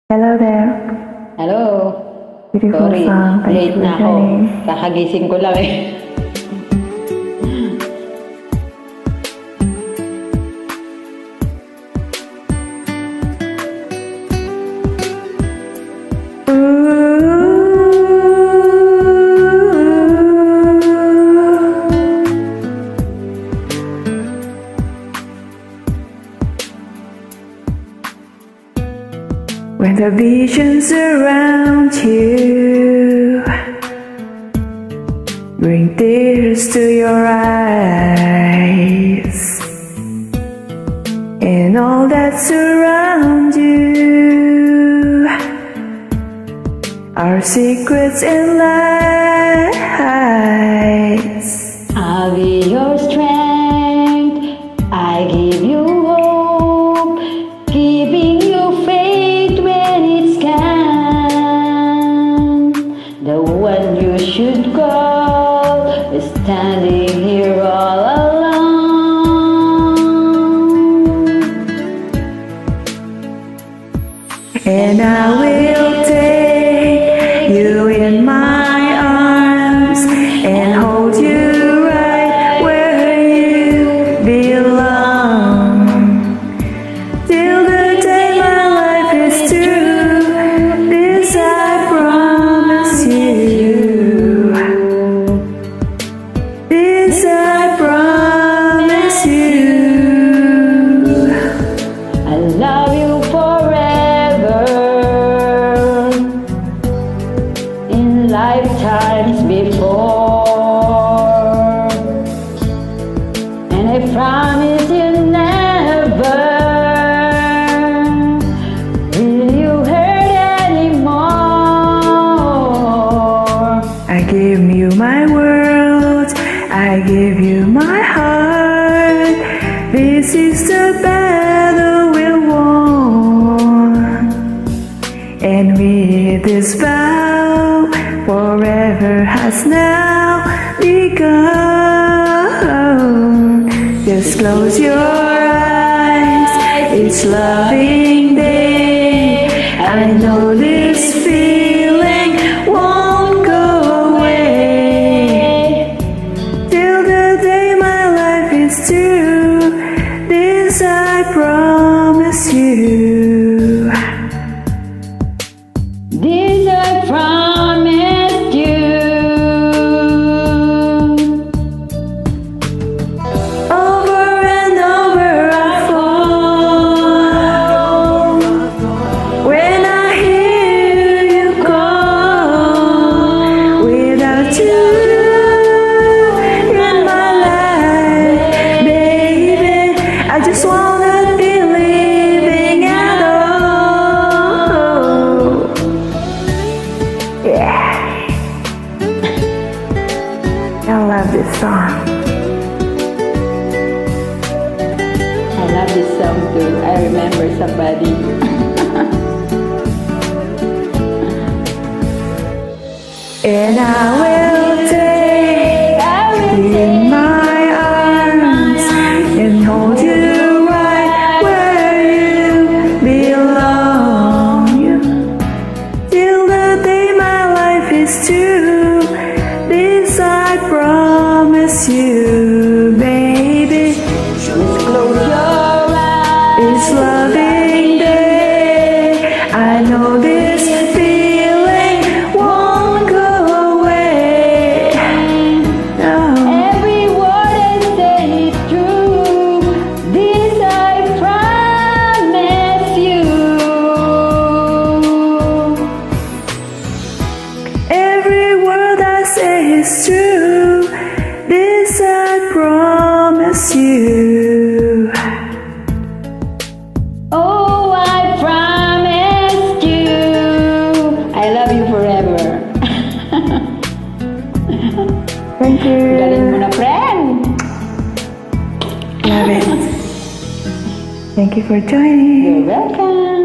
Hello there. Hello. Beautiful Sorry, song. Thank late you na for ako. joining. Kakagising ko lang eh. When the visions around you bring tears to your eyes, and all that surround you are secrets and lies. I'll be your strength. I give you hope, giving you faith when it's calm. The one you should call is standing here all alone. And I will take you in my arms and hold you right where you belong. Till the day my life is through, this I promise you. This I promise you. I love you forever, in lifetimes before, and I promise you never will you hurt anymore. I give you my world, I give you my heart. This is the battle we'll won, and with this vow, forever has now begun. Just close your eyes, it's loving day. I know this feeling won't go away. Till the day my life is through, this I promise you. This I promised you. Over and over I fall when I hear you call. Without you in my life, baby, I just wanna be living at all. Yeah, I love this song. I love this song too. I remember somebody. And I will take you in my arms and hold you right where you belong. Till the day my life is through, this I promise you, baby. Just close your eyes. It's loving day. I know this feeling won't go away. No. Every word I say is true. This I promise you. Every word I say is true. This I promise you. Oh, I promised you. I love you forever. Thank Galing mo you. na, friend. Love it. Thank you for joining. You're welcome.